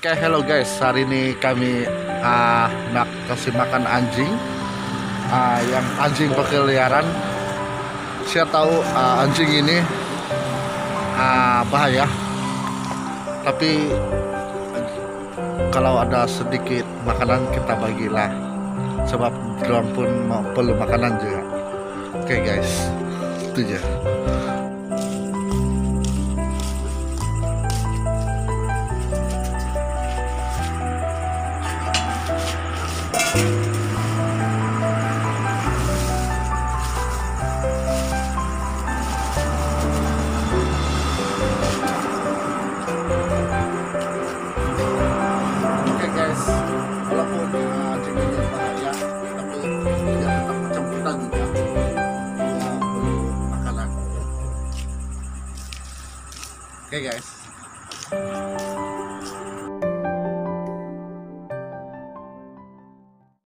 Oke, hello guys. Hari ini kami nak kasih makan anjing, yang anjing berkeliaran. Saya tahu anjing ini bahaya, tapi kalau ada sedikit makanan kita bagilah, sebab dorang pun perlu makanan juga. Oke guys, itu aja. Oke guys, walaupun anjing ini bahaya, tapi dia tetap macam kita juga. Dia perlu makanan. Oke guys.